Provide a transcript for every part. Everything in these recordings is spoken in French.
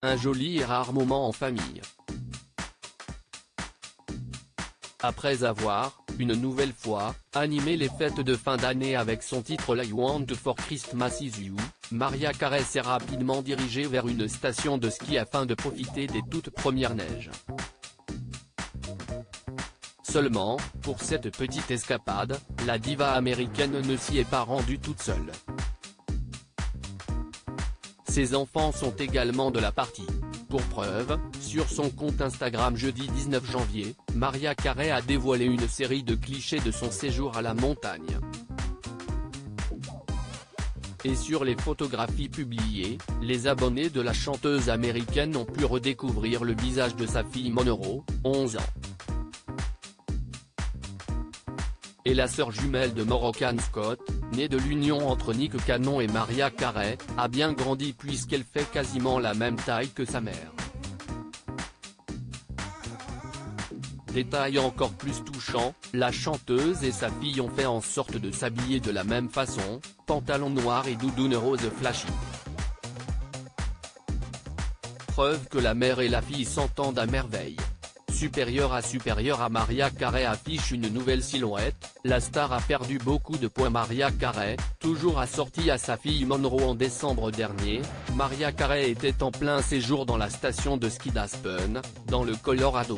un joli et rare moment en famille. Après avoir, une nouvelle fois, animé les fêtes de fin d'année avec son titre I Want for Christmas Is You, Mariah Carey s'est rapidement dirigée vers une station de ski afin de profiter des toutes premières neiges. Seulement, pour cette petite escapade, la diva américaine ne s'y est pas rendue toute seule. Ses enfants sont également de la partie. Pour preuve, sur son compte Instagram jeudi 19 janvier, Mariah Carey a dévoilé une série de clichés de son séjour à la montagne. Et sur les photographies publiées, les abonnés de la chanteuse américaine ont pu redécouvrir le visage de sa fille Monroe, 11 ans. Et la sœur jumelle de Moroccan Scott, née de l'union entre Nick Cannon et Mariah Carey, a bien grandi puisqu'elle fait quasiment la même taille que sa mère. Détail encore plus touchant, la chanteuse et sa fille ont fait en sorte de s'habiller de la même façon, pantalon noir et doudoune rose flashy. Preuve que la mère et la fille s'entendent à merveille. Supérieure à Mariah Carey affiche une nouvelle silhouette, la star a perdu beaucoup de poids. Mariah Carey, toujours assortie à sa fille Monroe en décembre dernier, Mariah Carey était en plein séjour dans la station de ski d'Aspen, dans le Colorado.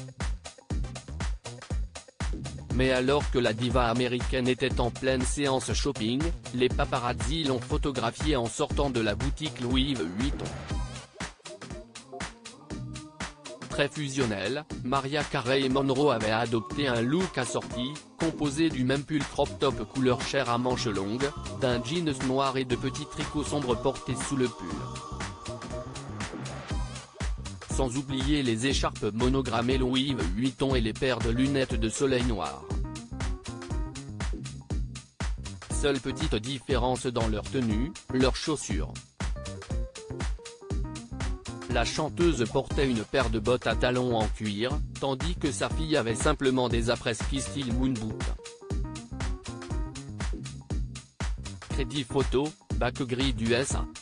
Mais alors que la diva américaine était en pleine séance shopping, les paparazzi l'ont photographiée en sortant de la boutique Louis Vuitton. Très fusionnel, Mariah Carey et Monroe avaient adopté un look assorti, composé du même pull crop top couleur chair à manches longues, d'un jeans noir et de petits tricots sombres portés sous le pull. Sans oublier les écharpes monogrammées Louis Vuitton et les paires de lunettes de soleil noires. Seule petite différence dans leur tenue, leurs chaussures. La chanteuse portait une paire de bottes à talons en cuir, tandis que sa fille avait simplement des après-ski style moon boot. Crédit photo, bac gris du SA.